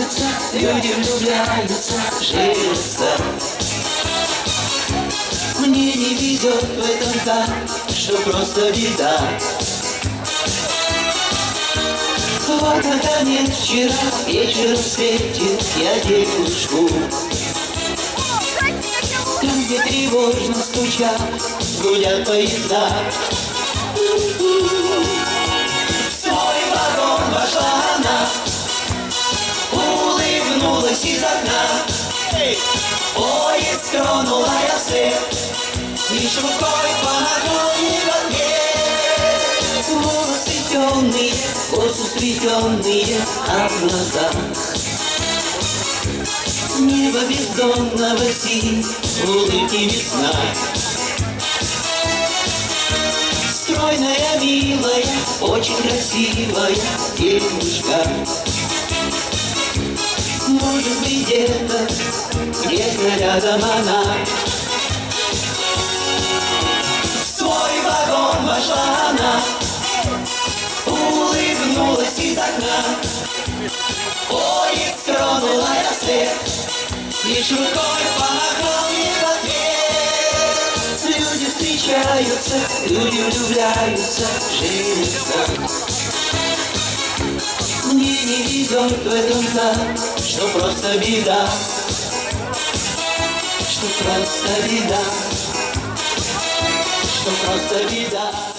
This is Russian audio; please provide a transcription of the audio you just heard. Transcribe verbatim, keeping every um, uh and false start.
встречаются, люди влюбляются, женятся. Мне не везет в этом так, что просто беда. Вот, наконец, вчера вечером встретил я девушку. Там, где тревожно стучат, гудят поезда. В свой вагон вошла она, улыбнулась из окна. Поезд тронула я вслед, лишь рукой помогла ей в ответ. Волосы темные, косу сплетенные, а в глазах небо бездонного синь, улыбки весна. Стройная, милая, очень красивая девушка. Может быть, где-то, где-то рядом она. В свой вагон вошла она, улыбнулась из окна. Поезд тронула я вслед, лишь рукой помахал мне в ответ. Люди встречаются, люди влюбляются, женятся. Мне не везет в этом так, что просто беда, что просто беда, что просто беда.